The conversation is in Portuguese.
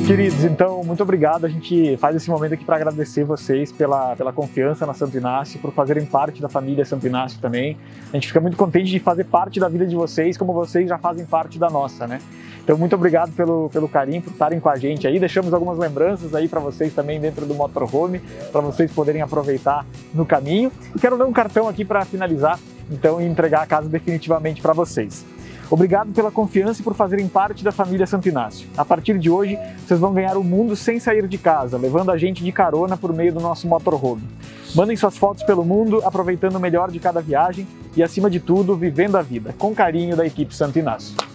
Queridos, então, muito obrigado. A gente faz esse momento aqui para agradecer vocês pela confiança na Santo Inácio, por fazerem parte da família Santo Inácio também. A gente fica muito contente de fazer parte da vida de vocês, como vocês já fazem parte da nossa, né? Então, muito obrigado pelo carinho, por estarem com a gente aí. Deixamos algumas lembranças aí para vocês também dentro do motorhome, para vocês poderem aproveitar no caminho. E quero dar um cartão aqui para finalizar, então, e entregar a casa definitivamente para vocês. Obrigado pela confiança e por fazerem parte da família Santo Inácio. A partir de hoje, vocês vão ganhar o mundo sem sair de casa, levando a gente de carona por meio do nosso motorhome. Mandem suas fotos pelo mundo, aproveitando o melhor de cada viagem e, acima de tudo, vivendo a vida. Com carinho, da equipe Santo Inácio.